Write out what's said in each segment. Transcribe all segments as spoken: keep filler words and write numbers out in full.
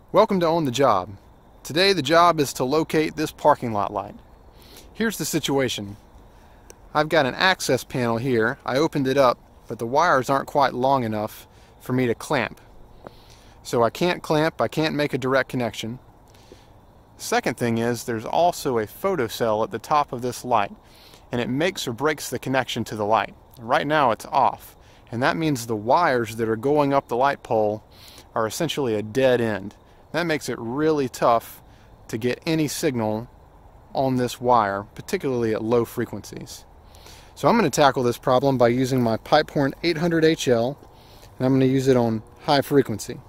Welcome to On the Job. Today the job is to locate this parking lot light. Here's the situation. I've got an access panel here. I opened it up, but the wires aren't quite long enough for me to clamp. So I can't clamp, I can't make a direct connection. Second thing is there's also a photocell at the top of this light, and it makes or breaks the connection to the light. Right now it's off, and that means the wires that are going up the light pole are essentially a dead end. That makes it really tough to get any signal on this wire, particularly at low frequencies. So I'm going to tackle this problem by using my Pipehorn eight hundred H L, and I'm going to use it on high frequency.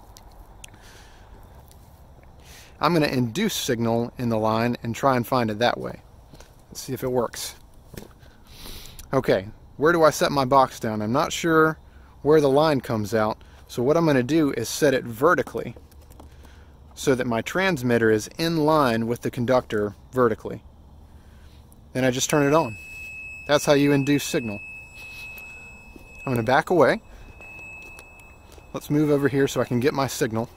I'm going to induce signal in the line and try and find it that way. Let's see if it works. Okay, where do I set my box down? I'm not sure where the line comes out, so what I'm going to do is set it vertically so that my transmitter is in line with the conductor vertically. Then I just turn it on. That's how you induce signal. I'm going to back away. Let's move over here so I can get my signal.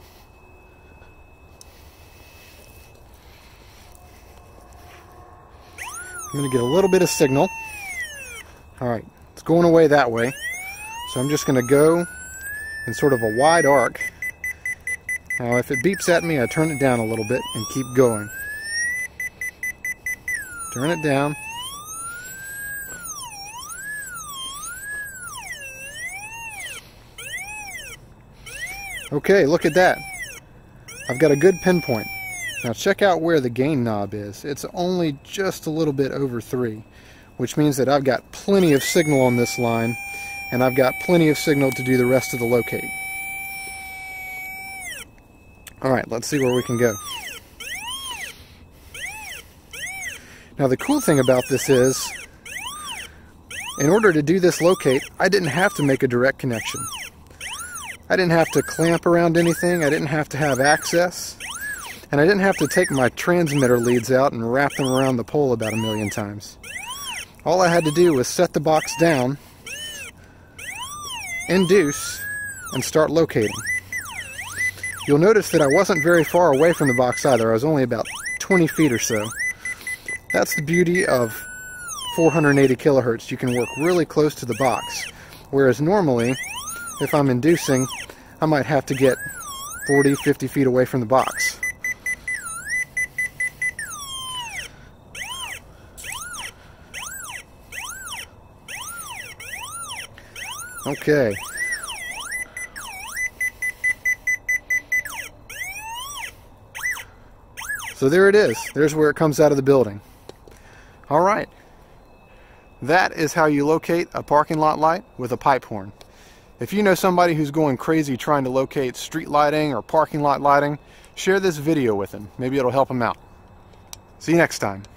I'm going to get a little bit of signal. Alright, it's going away that way. So I'm just going to go in sort of a wide arc. Now if it beeps at me, I turn it down a little bit and keep going. Turn it down. Okay, look at that. I've got a good pinpoint. Now check out where the gain knob is. It's only just a little bit over three, which means that I've got plenty of signal on this line, and I've got plenty of signal to do the rest of the locate. Alright, let's see where we can go. Now the cool thing about this is, in order to do this locate, I didn't have to make a direct connection. I didn't have to clamp around anything, I didn't have to have access, and I didn't have to take my transmitter leads out and wrap them around the pole about a million times. All I had to do was set the box down, induce, and start locating. You'll notice that I wasn't very far away from the box either. I was only about twenty feet or so. That's the beauty of four hundred eighty kilohertz. You can work really close to the box, whereas normally, if I'm inducing, I might have to get forty, fifty feet away from the box. Okay. So there it is. There's where it comes out of the building. Alright. That is how you locate a parking lot light with a Pipehorn. If you know somebody who's going crazy trying to locate street lighting or parking lot lighting, share this video with them. Maybe it'll help them out. See you next time.